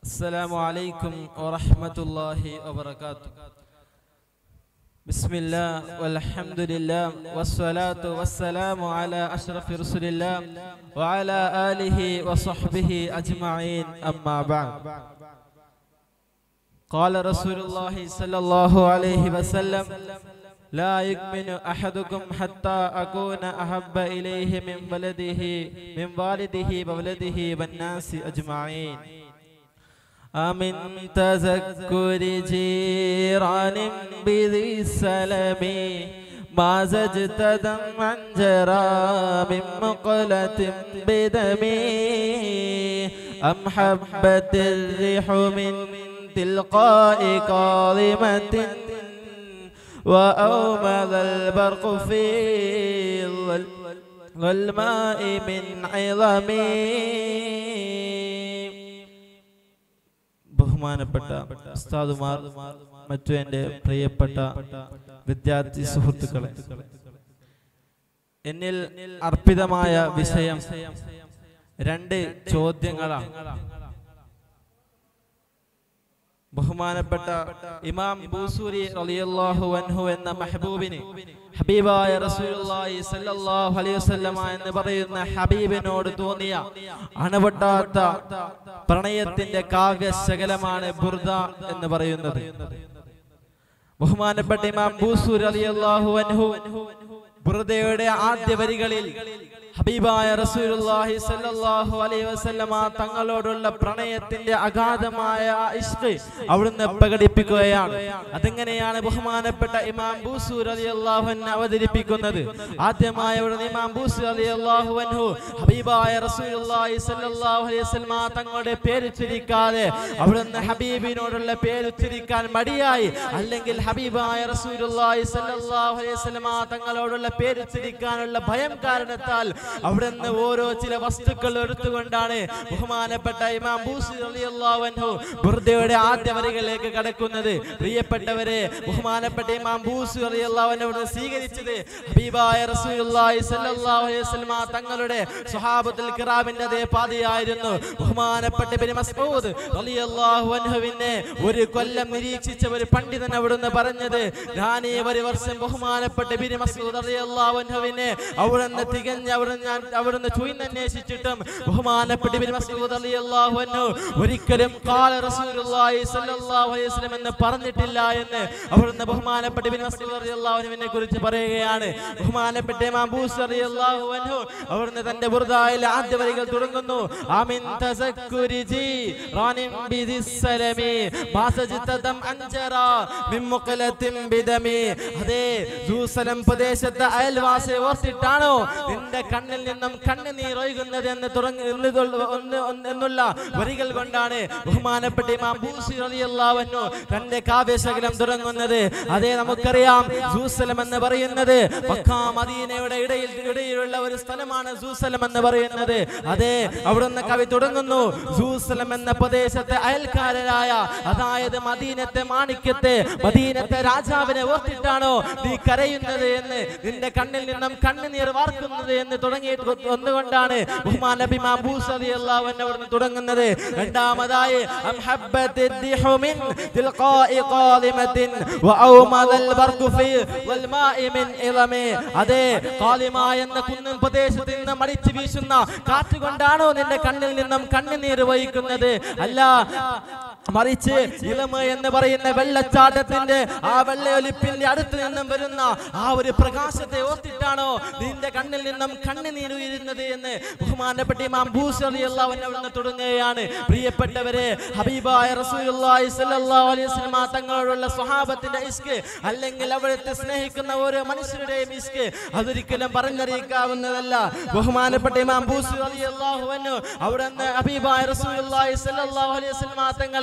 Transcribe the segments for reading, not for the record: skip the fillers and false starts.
السلام عليكم ورحمة الله وبركاته. بسم الله والحمد لله والصلاة والسلام على أشرف رسول الله وعلى آله وصحبه أجمعين أما بعد. قال رسول الله صلى الله عليه وسلم: لا يؤمن أحدكم حتى أكون أحب إليه من والده وولده والناس أجمعين. أمن تذكر جيران بذي السلم ما زجت دمعا جرى من مقلة بدمي أم حبت الريح من تلقاء كاظمة وأومض البرق في والماء من عظمي. ബഹുമാനപ്പെട്ട ഉസ്താദുമാർ, മറ്റു എൻ്റെ പ്രിയപ്പെട്ട വിദ്യാർത്ഥി സുഹൃത്തുക്കളെ, എന്നിൽ അർപ്പിതമായ വിഷയം രണ്ട് ചോദ്യങ്ങളാണ്. ബഹുമാനപ്പെട്ട ഇമാം ബൂസൂരി റളിയല്ലാഹു അൻഹു എന്ന മെഹബൂബിന് ഹബീബായ റസൂലുള്ളാഹി സ്വല്ലല്ലാഹു അലൈഹി വസല്ലമ എന്ന് പറയുന്ന ഹബീബിനോട് തോന്നിയ അണവട്ടാത്ത പ്രണയത്തിന്റെ കാവ്യശകലമാണ് ബുർദ എന്ന് പറയുന്നത്. ബഹുമാനപ്പെട്ട ഇമാം ബൂസൂരി റളിയല്ലാഹു അൻഹു ബുർദയുടെ ആദ്യ വരികളിൽ ഹബീബായ റസൂലുള്ളാഹി സ്വല്ലല്ലാഹു അലൈഹി വസല്ലമ തങ്ങളോടുള്ള പ്രണയത്തിന്റെ അഗാധമായ ഇഷ്ഖ് അവിടുന്ന് പ്രകടിപ്പിക്കുകയാണ്. അതെങ്ങനെയാണ് ബഹുമാനപ്പെട്ട ഇമാം ബൂസൂരി റളിയല്ലാഹു അൻഹു അവതരിപ്പിക്കുന്നത്? ആദ്യമായി അവിടുന്ന് ഇമാം ബൂസൂരി റളിയല്ലാഹു അൻഹു ഹബീബായ റസൂലുള്ളാഹി സ്വല്ലല്ലാഹു അലൈഹി വസല്ലമ തങ്ങളുടെ പേര് ഉച്ചരിക്കാതെ അവിടുന്ന് ഹബീബിനോടുള്ള പേര് ഉച്ചരിക്കാൻ മടിയായി, അല്ലെങ്കിൽ ഹബീബായ റസൂലുള്ളാഹി സ്വല്ലല്ലാഹു അലൈഹി വസല്ലമ തങ്ങളോടുള്ള പേര് ഉച്ചരിക്കാനുള്ള ഭയം കാരണത്താൽ അവിടുന്ന് ഓരോ ചില വസ്തുക്കൾ എടുത്തുകൊണ്ടാണ് ബഹുമാനപ്പെട്ട ഇമാം ബൂസൂരി റളിയല്ലാഹു അൻഹു ബുർദയുടെ ആദ്യ വരികളിലേക്ക് കടക്കുന്നത്. പ്രിയപ്പെട്ടവരെ, ബഹുമാനപ്പെട്ട ഇമാം ബൂസൂരി റളിയല്ലാഹു അൻഹു സ്വീകരിച്ചത് ഹബീബായ റസൂലുള്ളാഹി സ്വല്ലല്ലാഹു അലൈഹി വസല്ലമ തങ്ങളുടെ സ്വഹാബത്തുൽ കിറാമിന്റെ അതേ പാതയായിരുന്നു. ബഹുമാനപ്പെട്ട ഇബ്നു മസ്ഊദ് റളിയല്ലാഹു അൻഹുവിനെ ഒരു കൊല്ലം നിരീക്ഷിച്ച ഒരു പണ്ഡിതൻ അവിടുന്ന് പറഞ്ഞത്, ഞാൻ ഈ ഒരു വർഷം ബഹുമാനപ്പെട്ട ഇബ്നു മസ്ഊദ് റളിയല്ലാഹു അൻഹുവിനെ അവിടുന്ന് ചുയിന്നന്വേഷിച്ചിട്ടും ബഹുമാനപ്പെട്ട ഇബ്നു മസ്ഊദ് റളിയല്ലാഹു അൻഹു ഒരിക്കലും ഖാല റസൂലുള്ളാഹി സ്വല്ലല്ലാഹു അലൈഹി വസല്ലം എന്ന് പറഞ്ഞിട്ടില്ല എന്ന് അവിടുന്ന് ബഹുമാനപ്പെട്ട ഇബ്നു മസ്ഊദ് റളിയല്ലാഹു അൻഹുവിനെ കുറിച്ച് പറയുകയാണ്. ബഹുമാനപ്പെട്ട ഇമാം ബൂസൂരി റളിയല്ലാഹു അൻഹു അവിടുന്ന് തന്റെ ബുർദയിലെ ആദ്യ വരികൾ തുടങ്ങുന്നു: ആമിൻ തസക്കുരി ജീറാനിൻ ബിദിസ്സലമി മാസജിതദം അൻജറാ മിൻ മുഖലത്തിൻ ബിദമി. അതേ ജൂസലം പ്രദേശത്തെ അയൽവാസിയെ ഓർത്തിട്ടാണോ നിന്റെ കണ്ണിൽ നിന്നും കണ്ണുനീർ ഒഴുകുന്നത് എന്നുള്ള വരികൾ കൊണ്ടാണ് ബഹുമാനപ്പെട്ട ഇമാം ബൂസൂരി റളിയല്ലാഹു അൻഹു തന്റെ കാവ്യശകലം തുടങ്ങുന്നത്. അതേ, നമുക്കറിയാം ജൂസലം എന്ന് പറയുന്നത് മക്ക മദീനയുടെ ഇടയിലുള്ള ഒരു സ്ഥലമാണ് ജൂസലം എന്ന് പറയുന്നത്. അതേ, അവിടുന്ന് കവി തുടങ്ങുന്നു: ജൂസലം എന്ന പ്രദേശത്തെ അയൽക്കാരായ, അതായത് മദീനത്തെ മാണിക്യത്തെ, മദീനത്തെ രാജാവിനെ ഓർത്തിട്ടാണോ നീ കരയുന്നത് എന്ന്, നിന്റെ കണ്ണിൽ നിന്നും കണ്ണുനീർ വാർക്കുന്നത് എന്ന് തുടങ്ങിയിട്ട് ഒന്നുകൊണ്ടാണ് ബഹുമാനപ്പെട്ട ഇമാം ബൂസൂരി റളിയല്ലാഹു അൻഹു അവിടുന്ന് തുടങ്ങുന്നത്. രണ്ടാമതായി അം ഹബ്ബത്തിദ് ദിഹു മിൻ തിൽഖാഇ ഖാദിമത്തിൻ വഅൗമദൽ ബർഖു ഫീ വൽമാഇ മിൻ ഇളമി. അതേ, ഖാലിമ എന്ന കുന്നിൻ പ്രദേശത്ത് നിന്ന് മടിച്ചു വീശുന്ന കാറ്റ് കൊണ്ടാണോ നിന്റെ കണ്ണിൽ നിന്നും കണ്ണുനീർ വഹിക്കുന്നത്? അല്ല, മറിച്ച് ഇളമ എന്ന് പറയുന്ന വെള്ളച്ചാട്ടത്തിന്റെ ആ വെള്ളയൊലിപ്പിന്റെ അടുത്ത് നിന്നും വരുന്ന ആ ഒരു പ്രകാശത്തെ ഓർത്തിട്ടാണോ നിന്റെ കണ്ണിൽ നിന്നും കണ്ണുനീർ വീഴുന്നത് എന്ന് ബഹുമാനപ്പെട്ട ഇമാം ബൂസൂരി റളിയല്ലാഹു അൻഹു അവിടുന്ന് തുടങ്ങുകയാണ്. പ്രിയപ്പെട്ടവരെ, ഹബീബായ റസൂലുള്ളാഹി സ്വല്ലല്ലാഹു അലൈഹി വസല്ലമ തങ്ങളോടുള്ള സ്വഹാബത്തിന്റെ ഇഷ്ക്, അല്ലെങ്കിൽ അവിടുത്തെ സ്നേഹിക്കുന്ന ഓരോ മനുഷ്യരുടെയും ഇഷ്ക് അതൊരിക്കലും പറഞ്ഞറിയിക്കാവുന്നതല്ല. ബഹുമാനപ്പെട്ട ഇമാം ബൂസൂരി റളിയല്ലാഹു അൻഹു അവിടുന്ന് ഹബീബായ റസൂലുള്ളാഹി സ്വല്ലല്ലാഹു അലൈഹി വസല്ലമ തങ്ങളെ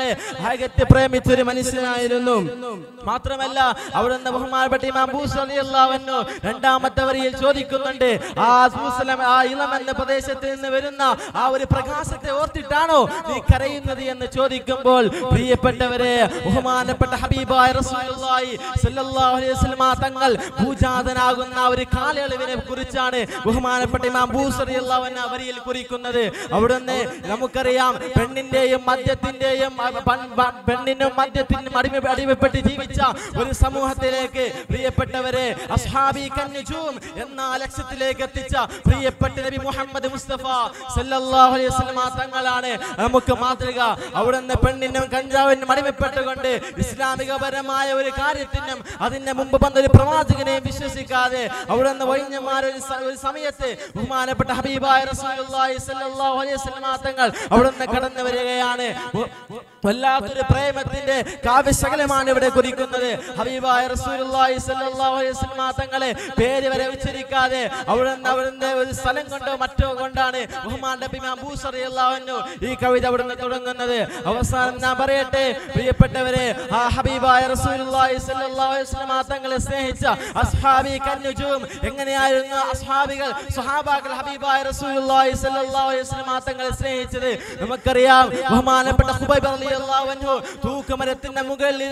തങ്ങളെ അകറ്റി പ്രേമിച്ചൊരു മനുഷ്യനായിരുന്നു. മാത്രമല്ല അവിടുന്ന് ബഹുമാനപ്പെട്ട ഇമാം ബൂസി റളിയല്ലാഹു അൻഹു രണ്ടാമത്തെ വരിയിൽ ചോദിക്കുന്നുണ്ട്, ആ ജെറുസലേം ആ ഇളം എന്ന പ്രദേശത്ത് നിന്ന് വരുന്ന ആ ഒരു പ്രകാശത്തെ ഓർത്തിട്ടാണോ നീ കരയുന്നത് എന്ന് ചോദിക്കുമ്പോൾ പ്രിയപ്പെട്ടവരെ ബഹുമാനപ്പെട്ട ഹബീബായ റസൂലുള്ളാഹി സ്വല്ലല്ലാഹു അലൈഹി വസല്ലം തങ്ങൾ ഭൂജാതനാകുന്ന ഒരു കാലയളവിനെ കുറിച്ചാണ് ബഹുമാനപ്പെട്ട ഇമാം ബൂസി റളിയല്ലാഹു അൻഹു വരിയിൽ കുറിക്കുന്നത്. അവിടുന്ന് നമുക്കറിയാം പെണ്ണിന്റെയും മദ്യത്തിന്റെയും പെണ്ണിനും മദ്യത്തിനും അടിമപ്പെട്ട് ജീവിച്ച ഒരു സമൂഹത്തിലേക്ക് പ്രിയപ്പെട്ടവരെ അസ്ഹാബി കന്നുജൂം എന്ന ലക്ഷ്യത്തിലേക്ക് എത്തിച്ച പ്രിയപ്പെട്ട നബി മുഹമ്മദ് മുസ്തഫ സല്ലല്ലാഹു അലൈഹി വസല്ലം തങ്ങളാണ് നമുക്ക് മാതൃക. അവിടുന്ന് പെണ്ണിനും കഞ്ചാവിനും അടിമപ്പെട്ടുകൊണ്ട് ഇസ്ലാമികപരമായ ഒരു കാര്യത്തിനും അതിന്റെ മുമ്പ് വന്നൊരു പ്രവാചകനെയും വിശ്വസിക്കാതെ അവിടുന്ന് വൈഞ്ഞമാർ ഒരു സമയത്ത് ബഹുമാനപ്പെട്ട ഹബീബായ റസൂലുള്ളാഹി സ്വല്ലല്ലാഹു അലൈഹി വസല്ലം തങ്ങൾ അവിടുന്ന് കടന്നു വരികയാണ്. വല്ലാത്തൊരു പ്രേമത്തിന്റെ കാവ്യശകലമാണ് ഇവിടെ കുറിക്കുന്നത്. ഹബീബായ റസൂലുള്ളാഹി സ്വല്ലല്ലാഹു അലൈഹി വസല്ലം തങ്ങളെ പേര് വരെ ഉച്ചരിക്കാതെ അവിടുന്ന് ഒരു സ്ഥലം കൊണ്ടോ മറ്റോ കൊണ്ടാണ് ബഹുമാനപ്പെട്ട ഇമാം ബൂസി റളിയല്ലാഹു അൻഹു ഈ കവിത അവിടുന്ന് തുടങ്ങുന്നത്. അവസാനം ഞാൻ പറയട്ടെ പ്രിയപ്പെട്ടവരെ, ആ ഹബീബായ റസൂലുള്ളാഹി സ്വല്ലല്ലാഹു അലൈഹി വസല്ലം തങ്ങളെ സ്നേഹിച്ച അസ്ഹാബി കന്നുജൂം എങ്ങനെയായിരുന്നു അസ്ഹാബികൾ സ്വഹാബാക്കൾ ഹബീബായ റസൂലുള്ളാഹി സ്വല്ലല്ലാഹു അലൈഹി വസല്ലം തങ്ങളെ സ്നേഹിച്ചത് നമുക്കറിയാം. ബഹുമാനപ്പെട്ട ഖുബൈബ് റളിയല്ലാഹു അൻഹു തൂക്കുമരത്തിന്റെ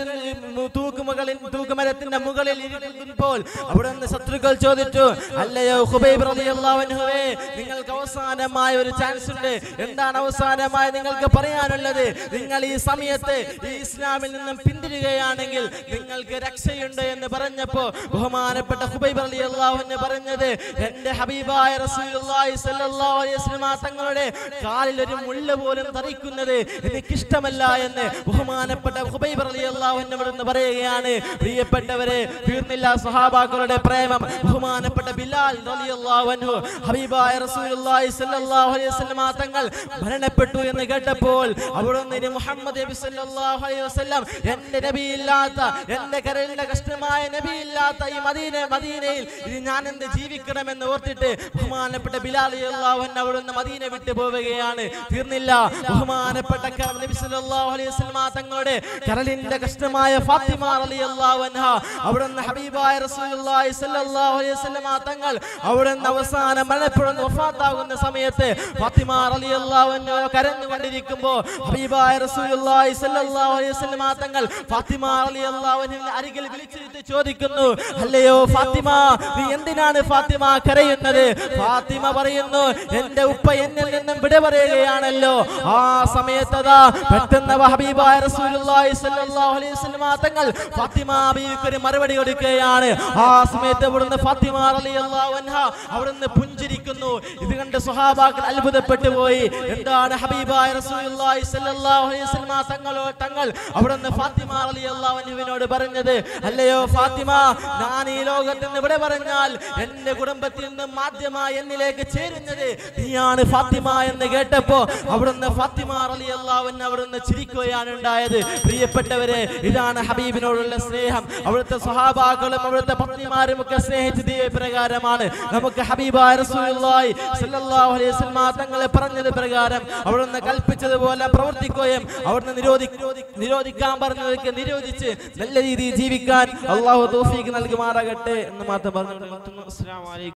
മുകളിൽ ഇരിക്കുമ്പോൾ അവിടുന്ന് ശത്രുക്കൾ ചോദിച്ചു, അല്ലയോ ഖുബൈബ് റളിയല്ലാഹു അൻഹുവേ, നിങ്ങൾക്ക് അവസാനമായ ഒരു ചാൻസ് ഉണ്ട്. എന്താണ് അവസാനമായി നിങ്ങൾക്ക് പറയാനുള്ളത്? നിങ്ങൾ ഈ സമയത്ത് ഈ ഇസ്ലാമിൽ നിന്നും പിന്തിരിയുകയാണെങ്കിൽ നിങ്ങൾക്ക് രക്ഷയുണ്ട് എന്ന് പറഞ്ഞപ്പോ ബഹുമാനപ്പെട്ട ഖുബൈബ് റളിയല്ലാഹു അൻഹു പറഞ്ഞത്, എന്റെ ഹബീബായ റസൂലുള്ളാഹി സ്വല്ലല്ലാഹു അലൈഹി വസല്ലം തങ്ങളുടെ കാലിൽ ഒരു മുള്ള പോലും തറിക്കുന്നത് എനിക്കിഷ്ടമല്ല എന്ന് ബഹുമാനപ്പെട്ട ഖുബൈബ് റളിയല്ലാഹു അൻഹു പറയുകയാണ്. പ്രിയപ്പെട്ടവരെ, തീർന്നില്ല സ്വഹാബാക്കളുടെ പ്രേമം. ബഹുമാനപ്പെട്ട ബിലാൽ റളിയല്ലാഹു അൻഹു ഹബീബായ റസൂലുള്ളാഹി സ്വല്ലല്ലാഹു അലൈഹി വസല്ലം തങ്ങൾ മരണപ്പെട്ടു എന്ന് കേട്ടപ്പോൾ അവിടുന്ന് മുഹമ്മദ് നബി സ്വല്ലല്ലാഹു അലൈഹി വസല്ലം എന്റെ നബിയില്ലാത്ത, എന്റെ കരളിന്റെ കഷ്ണമായ നബിയില്ലാത്ത ഈ മദീനയിൽ ഇനി ഞാൻ എന്ത് ജീവിക്കണമെന്ന് ഓർത്തിട്ട് ബഹുമാനപ്പെട്ട ബിലാൽ റളിയല്ലാഹു അൻഹു അവിടുന്ന് മദീന വിട്ടു പോവുകയാണ്. തീർന്നില്ല, ബഹുമാനപ്പെട്ട നബി സ്വല്ലല്ലാഹു അലൈഹി വസല്ലം തങ്ങളുടെ കരളിന്റെ കഷ്ണമായ ഫാത്തിമ റളിയല്ലാഹു അൻഹ അവിടുന്ന് ഹബീബായ റസൂലുള്ളാഹി സ്വല്ലല്ലാഹു അലൈഹി വസല്ലം തങ്ങൾ അവിടുന്ന് അവസാനം മരണപ്പെടുന്ന വഫാത്താകുന്ന സമയത്ത് ഫാത്തിമ റളിയല്ലാഹു അൻഹ കരഞ്ഞുകൊണ്ടിരിക്കുമ്പോൾ ഹബീബായ റസൂലുള്ളാഹി സ്വല്ലല്ലാഹു അലൈഹി വസല്ലം തങ്ങൾ ഫാത്തിമ റളിയല്ലാഹു അൻഹയുടെ അരികിൽ വിളിച്ചിരുത്തി ചോദിക്കുന്നു, അല്ലയോ ഫാത്തിമ, നീ എന്തിനാണ് ഫാത്തിമ കരയുന്നത്? ഫാത്തിമ പറയുന്നു, എന്റെ ഉപ്പ എന്നിൽ നിന്നും വിട പറയുകയാണല്ലോ. ആ സമയത്തതാ പെട്ടെന്ന് ഹബീബായ റസൂലുള്ളാഹി സ്വല്ലല്ലാഹു അലൈഹി വസല്ലം തങ്ങൾ ഫാത്തിമ ബീവിക്ക് ഒരു മറുപടി കൊടുക്കുകയാണ്. ആ സമയത്ത് അവിടുന്ന് ഫാത്തിമ റളിയല്ലാഹു അൻഹ അവിടുന്ന് പുഞ്ചിരിക്കുന്നു. ഇത് കണ്ട് സ്വഹാബാക്കൾ അത്ഭുതപ്പെട്ടു പോയി. എന്താണ് ഹബീബായ റസൂലുള്ളാഹി സ്വല്ലല്ലാഹു അലൈഹി വസല്ലം തങ്ങൾ അവിടുന്ന് ഫാത്തിമ റളിയല്ലാഹു അൻഹുവിനോട് പറഞ്ഞത്, അല്ലയോ ഫാത്തിമ, ഞാൻ ഈ ലോകത്ത് നിന്ന് ഇവിടെ പറഞ്ഞാൽ എന്റെ കുടുംബത്തിൽ നിന്ന് ആദ്യമായി എന്നിലേക്ക് ചേരുന്നത് നീയാണ് ഫാത്തിമ എന്ന് കേട്ടപ്പോ അവിടുന്ന് ഫാത്തിമ റളിയല്ലാഹു അൻഹ അവിടുന്ന് ചിരിക്കുകയാണ് ഉണ്ടായത്. പ്രിയപ്പെട്ടവരെ, ഇതാണ് ഹബീബിനോടുള്ള സ്നേഹം. അവിടുത്തെ സ്വഹാബാക്കളും അവിടുത്തെ പത്നിമാരും ഒക്കെ സ്നേഹിച്ചത് പ്രകാരമാണ്. നമുക്ക് ഹബീബായ റസൂലുള്ളാഹി സ്വല്ലല്ലാഹു അലൈഹി വസല്ലം തങ്ങളെ പറഞ്ഞത് പ്രകാരം അവിടുന്ന് കൽപ്പിച്ചതുപോലെ പ്രവർത്തിക്കുകയും അവിടുന്ന് നിരോധിക്കാൻ പറഞ്ഞതൊക്കെ നിരോധിച്ച് നല്ല രീതിയിൽ ജീവിക്കാൻ അല്ലാഹു തൗഫീഖ് നൽകുമാറാകട്ടെ എന്ന് മാത്രം പറഞ്ഞു. അസ്സലാമു അലൈക്കും.